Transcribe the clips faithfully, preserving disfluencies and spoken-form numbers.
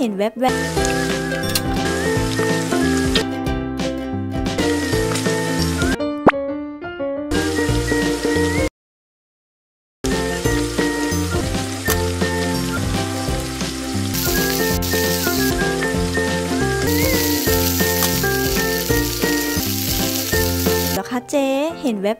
ห็นแวบๆเหรอคะเจ๊เห็นแวบๆ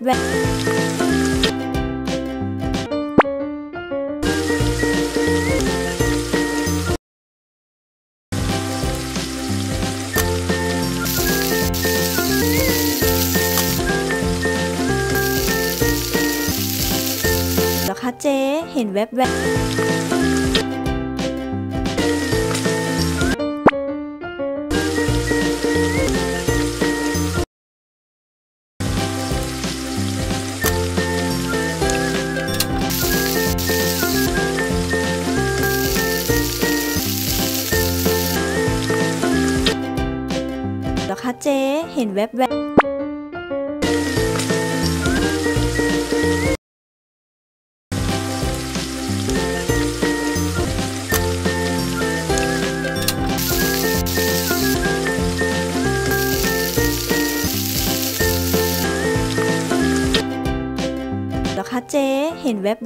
เหรอคะเจ๊เห็นแวบๆเหรอคะเจ๊เห็นแวบๆเหรอคะเจ๊เห็นแวบๆ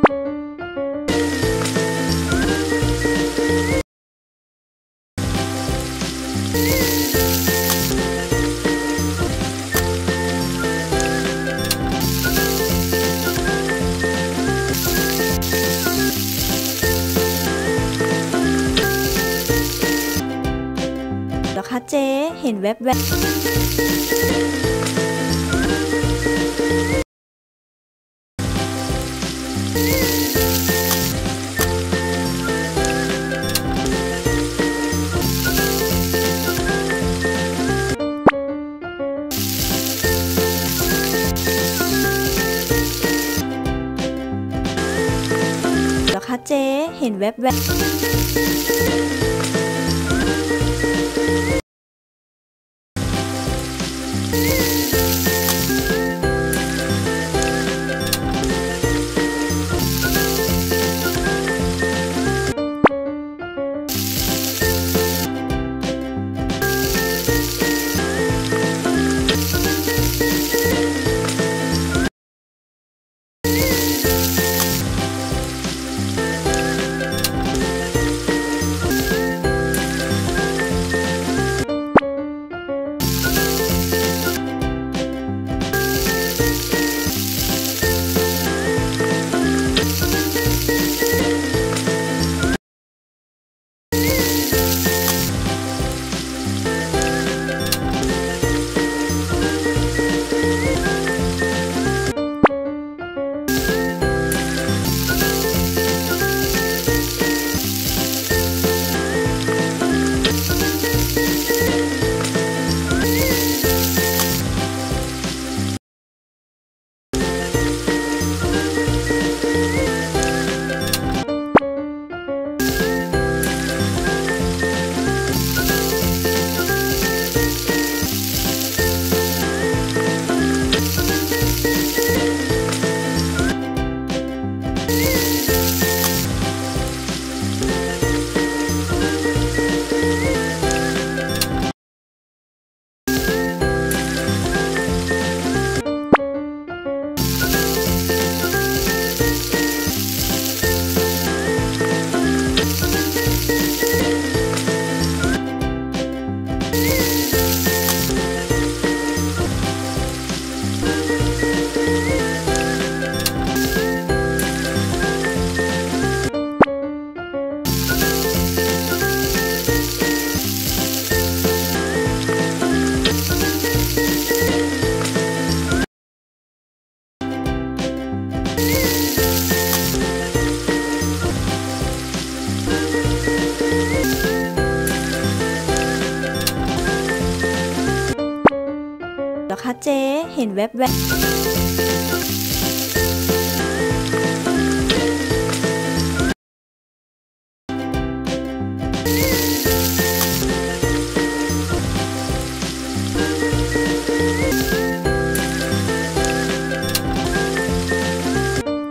เหรอคะเจ๊เห็นแวบๆเหรอคะเจ๊เห็นแวบๆเหรอคะเจ๊เห็นแวบๆ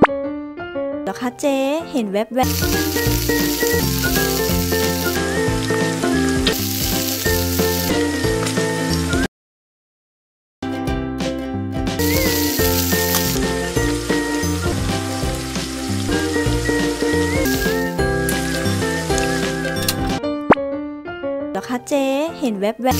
เหรอคะเจ๊เห็นแวบๆเหรอคะเจ๊เห็นแวบแวบ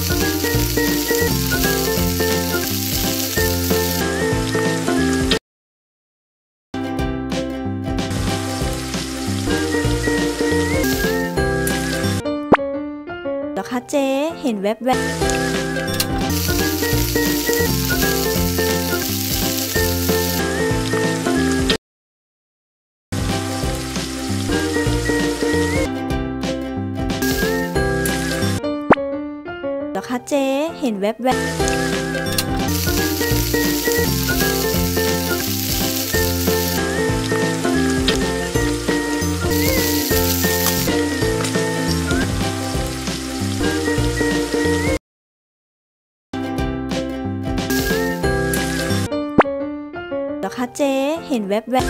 เหรอคะเจ๊เห็นแวบแวบเหรอคะเจ๊เห็นแวบแวบเหรอคะเจ๊เห็นแวบแวบ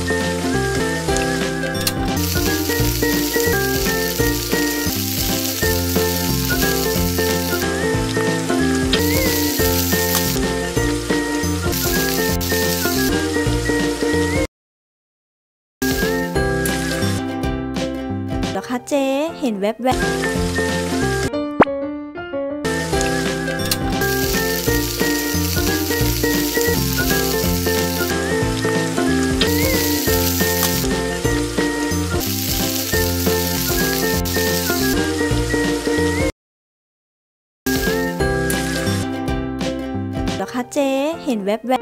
เหรอคะเจ๊เห็นแวบแวบเหรอคะเจ๊เห็นแวบแวบ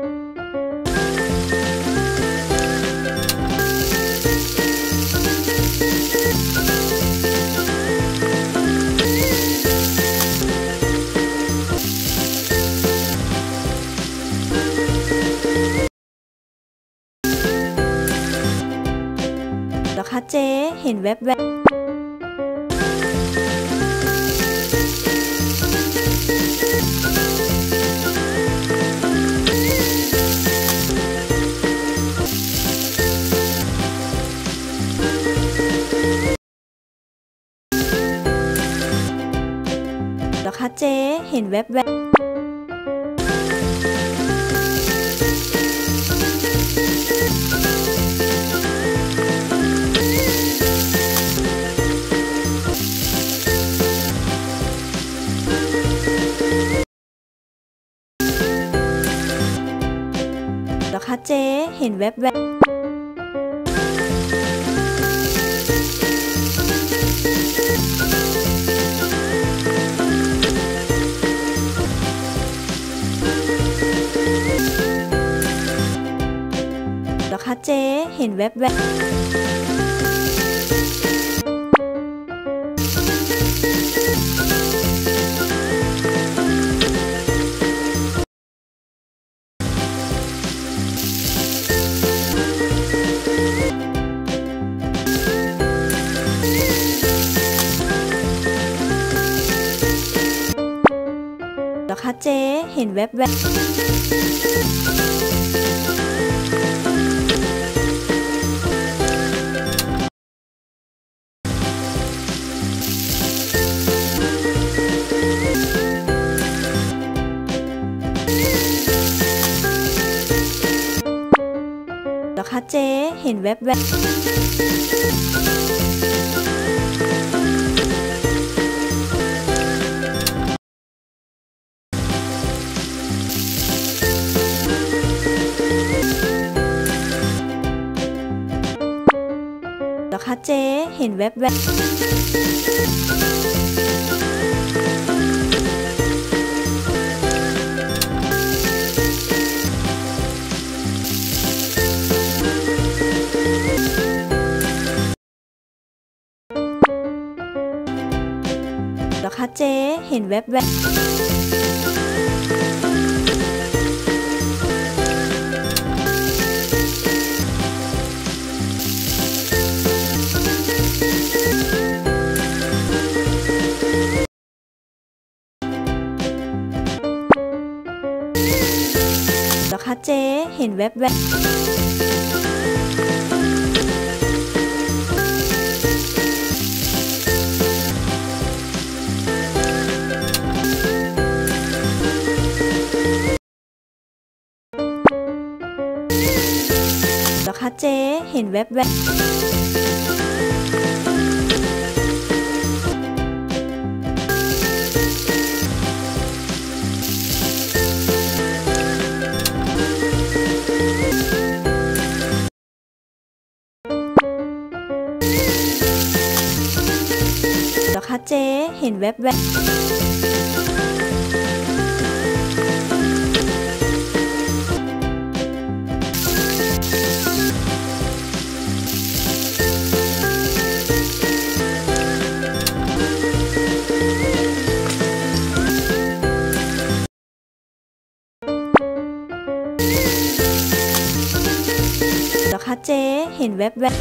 เหรอคะเจ๊เห็นแวบแวบเหรอคะเจ๊เห็นแวบแวบเหรอคะเจ๊เห็นแวบแวบเหรอคะเจ๊เห็นแวบแวบเหรอคะเจ๊เห็นแวบแวบเหรอคะเจ๊เห็นแวบแวบเหรอคะเจ๊เห็นแวบแวบเหรอคะเจ๊เห็นแวบแวบเหรอคะเจ๊เห็นแวบแวบเหรอคะเจ๊เห็นแวบแวบคะเจ๊เห็นแวบๆเหรอคะเจ๊เห็นแวบๆเหรอ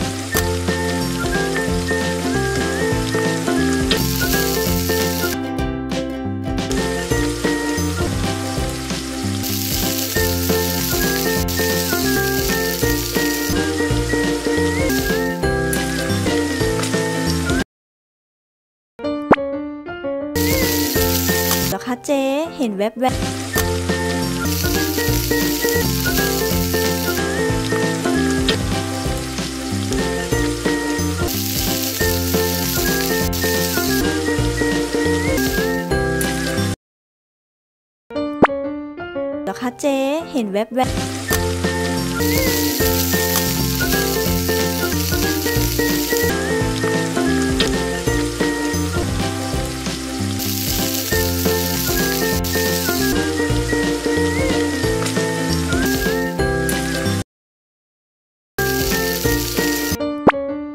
คะเจ๊เห็นแวบๆเหรอคะเจ๊เห็นแวบๆเหรอ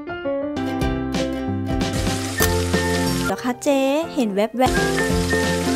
คะเจ๊เห็นแวบๆ